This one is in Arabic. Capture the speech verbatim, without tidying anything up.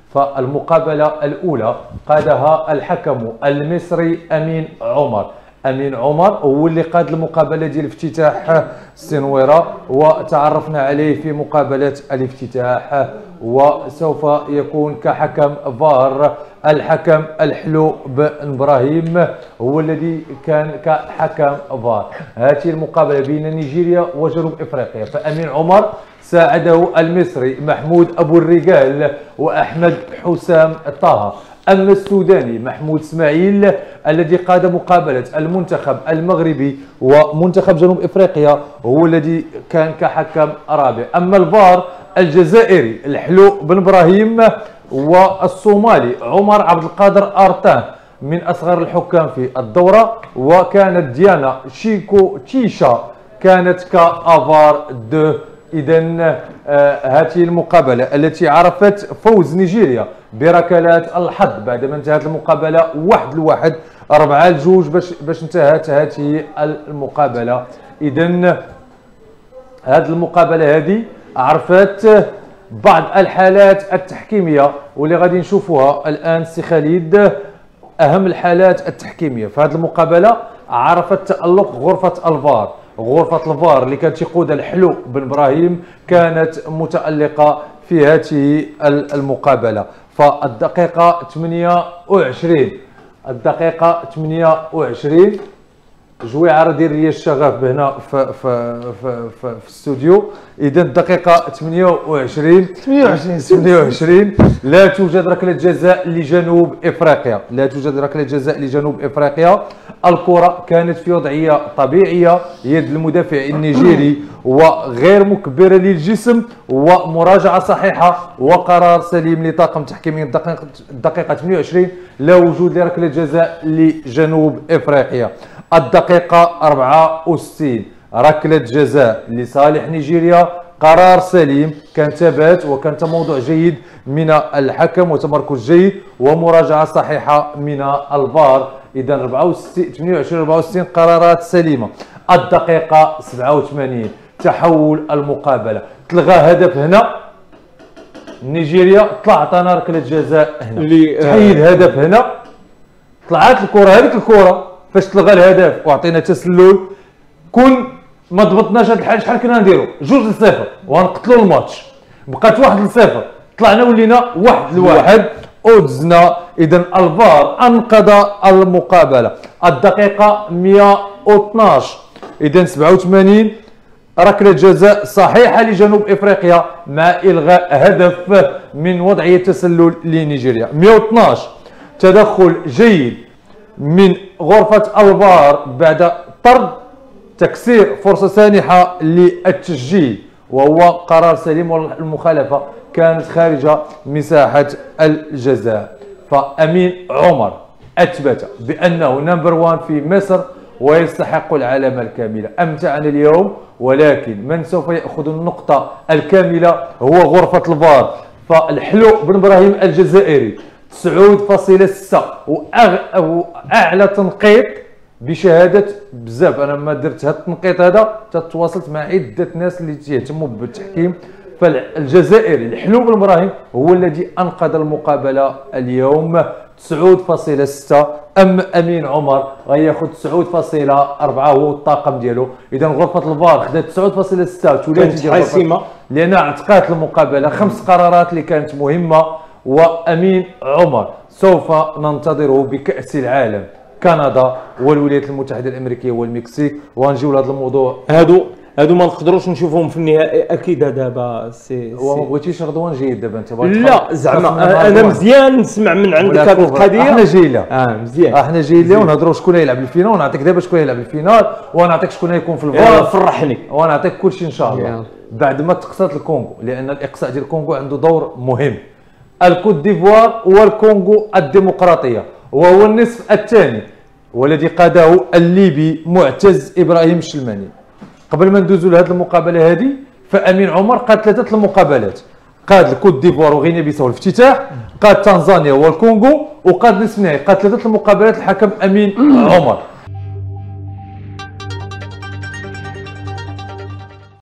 فالمقابلة الأولى قادها الحكم المصري أمين عمر. أمين عمر هو اللي قاد المقابلة ديال افتتاح السنويرة، وتعرفنا عليه في مقابلة الافتتاح، وسوف يكون كحكم فار الحكم الحلو بن إبراهيم، هو الذي كان كحكم فار. هذه المقابلة بين نيجيريا وجنوب إفريقيا، فأمين عمر ساعده المصري محمود أبو الرجال وأحمد حسام طه. أما السوداني محمود اسماعيل الذي قاد مقابلة المنتخب المغربي ومنتخب جنوب إفريقيا، هو الذي كان كحكم رابع. أما الفار الجزائري الحلو بن إبراهيم، والصومالي عمر عبد القادر أرتان من أصغر الحكام في الدورة، وكانت ديانا شيكو تيشا كانت كافار دو. إذا آه هذه المقابلة التي عرفت فوز نيجيريا بركلات الحظ بعدما انتهت المقابلة واحد لواحد، أربعة لجوج باش باش انتهت هذه المقابلة. إذا هذه المقابلة هذه عرفت بعض الحالات التحكيمية واللي غادي نشوفوها الآن. سي خالد، أهم الحالات التحكيمية في هذه المقابلة عرفت تألق غرفة الفار. غرفة الفار اللي كانت يقودها الحلو بن إبراهيم كانت متألقة في هذه المقابلة. فالدقيقة ثمانية وعشرين الدقيقة ثمانية وعشرين جويعة ديال رياض الشغاف هنا في في في في, في الاستوديو. اذا الدقيقة ثمانية وعشرين ثمانية وعشرين لا توجد ركلة جزاء لجنوب افريقيا، لا توجد ركلة جزاء لجنوب افريقيا. الكرة كانت في وضعية طبيعية، يد المدافع النيجيري وغير مكبرة للجسم، ومراجعة صحيحة وقرار سليم لطاقم تحكيمي. الدقيقة ثمانية وعشرين لا وجود لركلة جزاء لجنوب افريقيا. الدقيقة أربعة وستين ركلة جزاء لصالح نيجيريا، قرار سليم، كان ثبات وكان موضوع جيد من الحكم وتمركز جيد ومراجعة صحيحة من الفار. إذا أربعة وستين ثمانية وعشرين أربعة وستين قرارات سليمة. الدقيقة سبعة وثمانين تحول المقابلة، تلغى هدف هنا نيجيريا، طلع عطانا ركلة جزاء هنا، تحيد هدف هنا، طلعت الكرة هذيك الكرة فاش تلغى الهدف وعطينا تسلل، كون ما ضبطناش هذا الحال شحال كنا نديرو؟ جوج لصفر ونقتلوا الماتش. بقات واحد لصفر، طلعنا ولينا واحد لواحد ودزنا. اذا الفار انقذ المقابله. الدقيقه مئة واثناش اذا سبعة وثمانين ركله جزاء صحيحه لجنوب افريقيا مع الغاء هدف من وضعيه تسلل لنيجيريا. مئة واثناش تدخل جيد من غرفه الفار بعد طرد، تكسير فرصه سانحه للتسجيل وهو قرار سليم، والمخالفه كانت خارج مساحه الجزاء. فأمين عمر أثبت بأنه نمبر وان في مصر ويستحق العلامة الكاملة. أمتعنا اليوم، ولكن من سوف يأخذ النقطة الكاملة هو غرفة الفار. فالحلو بن إبراهيم الجزائري تسعة فاصلة ستة وأعلى تنقيط بشهادة بزاف. أنا ما درت هذا التنقيط هذا، تواصلت مع عدة ناس اللي يهتموا بالتحكيم. فالجزائري الحلو بن إبراهيم هو الذي أنقذ المقابلة اليوم تسعة فاصلة ستة. أما أمين عمر غياخذ تسعة فاصلة أربعة هو الطاقم ديالو. إذا غرفة الفار خدات تسعة فاصلة ستة ثلاثي حاسمة لأن اعتقدت المقابلة خمس قرارات اللي كانت مهمة. وأمين عمر سوف ننتظره بكأس العالم كندا والولايات المتحدة الأمريكية والمكسيك، وغنجيو لهذا الموضوع. هادو هادو ما نقدروش نشوفوهم في النهائي اكيد. دابا سي هو ما بغيتيش رضوان جيد دابا انت لا زعما انا مزيان نسمع من عندك هذه القضيه. احنا جايين له اه مزيان احنا جايين له ونهضروا شكون يلعب الفينال، ونعطيك دابا شكون يلعب الفينال، ونعطيك شكون يكون في الفار. فرحني ونعطيك كلشي ان شاء الله بعد ما تقصات الكونغو، لان الاقصاء ديال الكونغو عنده دور مهم. الكوت ديفوار والكونغو الديمقراطيه وهو النصف الثاني والذي قاده الليبي معتز ابراهيم الشلماني. قبل ما ندوزو لهذه المقابله هذه، فامين عمر قاد ثلاثه المقابلات، قاد الكوت ديفوار وغينيا بيساو الافتتاح، قاد تنزانيا والكونغو، وقاد نصف النهائي. قاد ثلاثه المقابلات الحكم امين عمر.